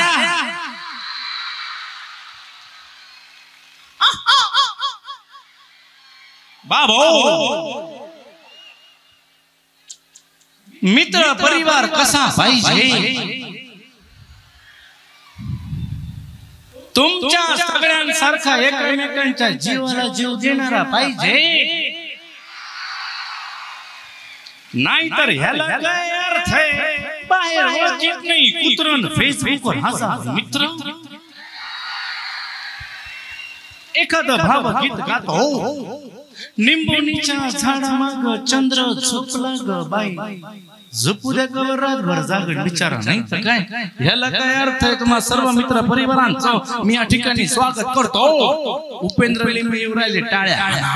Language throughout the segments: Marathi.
बाबो मित्र परिवार कसा पाहिजे तुमच्या सगळ्यांसारखा एकमेकांच्या जीवाला जीव देणारा पाहिजे नाहीतर ह्याला काय अर्थ आहे बाहेर ओळखीत नाही कुत्रण फेसबुकवर हजार मित्र एखादं भावगीत गातो निंबोनीच्या झाडामाग चंद्र झोपला ग बाई झोपू द्या कवर रातभर जागण बिचारा नाही तर काय ह्याला काय अर्थ आहे तुम्हा सर्व मित्र परिवारांचं मी या ठिकाणी स्वागत करतो उपेंद्र लिंबे येऊ राहिले टाळ्या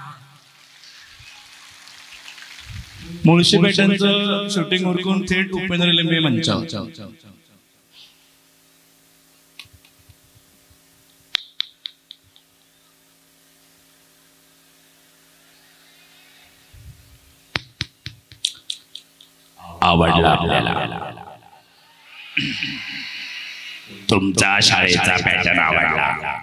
मुळशी बेटांचं शूटिंग उरकून थेट उपेंद्र लिंबे मंचावर आवडला आपल्याला तुमचा शाळेचा पॅटर्न आवडला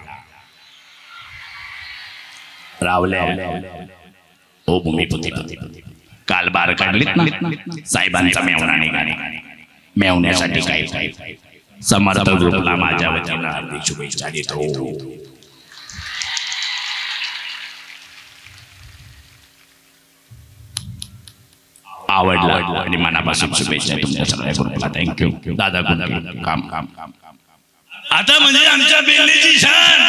रावल्या ओ भूमिपुती काल बार काढलीत ना साहेबांचा मेवणा निघाले मेवण्यासाठी काही समर्थ ग्रुपला माझ्या वतीनं हार्दिक शुभेच्छा देतो आवडला आणि मनापासून शुभेच्छा तुमच्या सगळ्या ग्रुपला थँक्यू दादा काम काम काम आता म्हणजे आमच्या बेल्लीची शान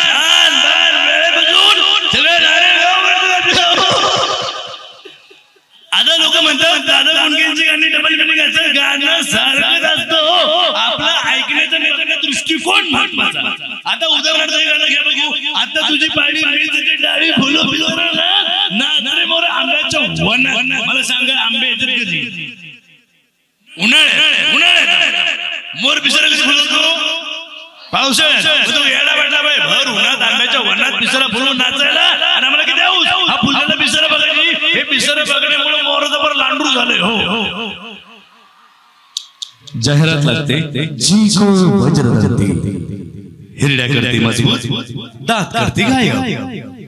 आता लोक म्हणतात दादा गुंडकेंची गाणी डबल डबल गाणं सारखंच असतं आपला ऐकण्याचा दृष्टिकोन महत्वाचा आता उदाहरणार्थ गाणं घ्या बघू आता तुझी पाणी डाळी फुलं फुलं ना मोर आंब्याच्या वन मला सांगा आंबे येतात कधी उन्हाळ्यात मोर पिसरा कधी फुलतो पावसाळ्यात तो येडा बेटा बाई भर उन्हात आंब्याच्या वनात पिसरा फुलून नाचायला आणि आम्हाला किती आऊस हा फुललेला पिसरा बघायची हे पिसरा बघण्यामुळे मोराचं बरं लांडूर झालंय हो जाहिरात लागते जी को वज्र करते हिरड्या करते मजबूत दात करते गाय